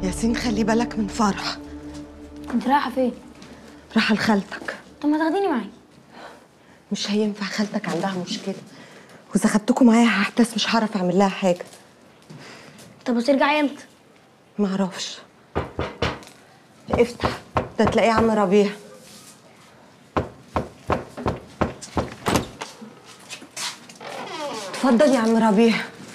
ياسين خلي بالك من فرح. انت رايحه فين؟ رايحه لخالتك. طب ما تاخديني معايا. مش هينفع، خالتك عندها مشكله، واذا خدتكم معايا هحتاس مش هعرف اعمل لها حاجه. طب وترجعي امتى؟ معرفش. افتح، ده تلاقيه عم ربيع. اتفضل يا عم ربيع.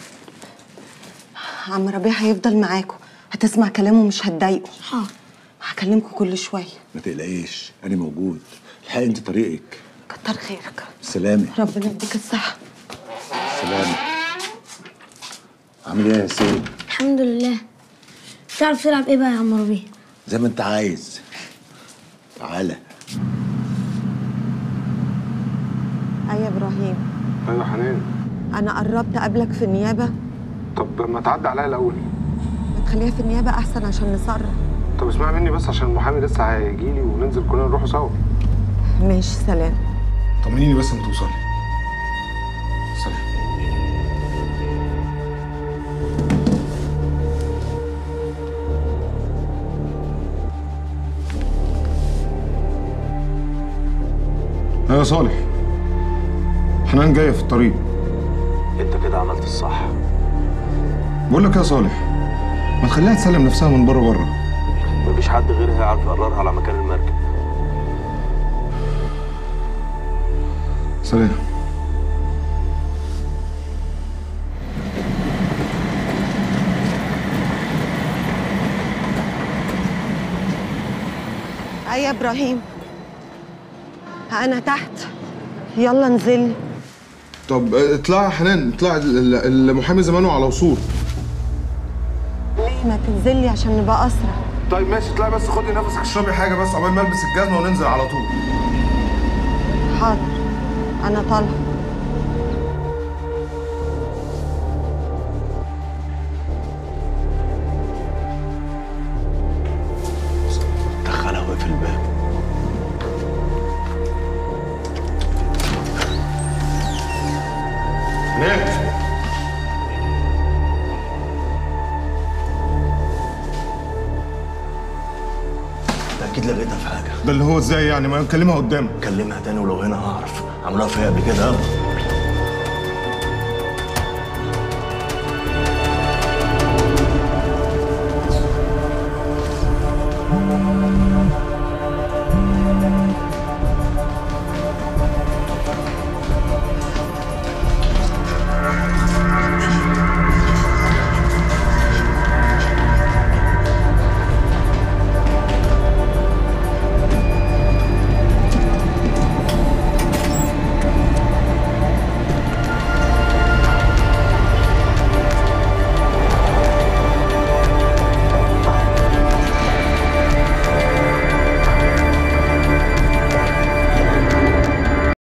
عم ربيع هيفضل معاكم، هتسمع كلامه مش هتضايقه. حاضر. هكلمكم كل شويه. ما تقلقيش، انا موجود. الحقي انت طريقك. كتر خيرك. سلامة. ربنا يديك الصحه. سلامة. عامل ايه يا ياسين؟ الحمد لله. تعرف تلعب ايه بقى يا عم ربيع؟ زي ما انت عايز. تعالى. يا ابراهيم. ايوه حنان. انا قربت اقابلك في النيابه. طب ما تعدي عليا الاول. ما تخليها في النيابه احسن عشان نصرف. طب اسمعي مني بس عشان المحامي لسه هيجي لي وننزل كلنا نروحوا سوا. ماشي، سلام. طمنيني بس لما توصلي. سلام. يا صالح، حنان جايه في الطريق. انت كده عملت الصح. بقول لك يا صالح، ما تخليها تسلم نفسها من بره. مفيش حد غيرها يعرف يقررها على مكان المركب. سلام. يا ابراهيم، انا تحت، يلا انزل. طب اطلعي يا حنان، اطلعي، المحامي زمانه على وصول. ليه ما تنزلي عشان نبقى اسرع؟ طيب ماشي، اطلعي بس خدي نفسك، اشربي حاجه بس عقبال ما البس الجزمه وننزل على طول. حاضر، انا طالعه. دخلها واقف الباب. هناك. اكيد لقيتها في حاجه. ده اللي هو ازاي يعني؟ ما نكلمها قدامك. كلمها تاني ولو هنا هعرف. عملوها فيا قبل كده يلا.